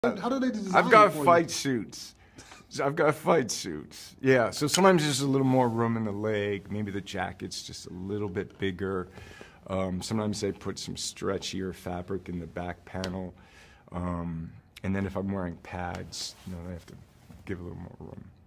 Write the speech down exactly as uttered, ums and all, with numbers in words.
How do they design I've got for you? fight suits. So I've got fight suits. Yeah, so sometimes there's a little more room in the leg. Maybe the jacket's just a little bit bigger. Um, sometimes they put some stretchier fabric in the back panel. Um, and then if I'm wearing pads, you know, they have to give a little more room.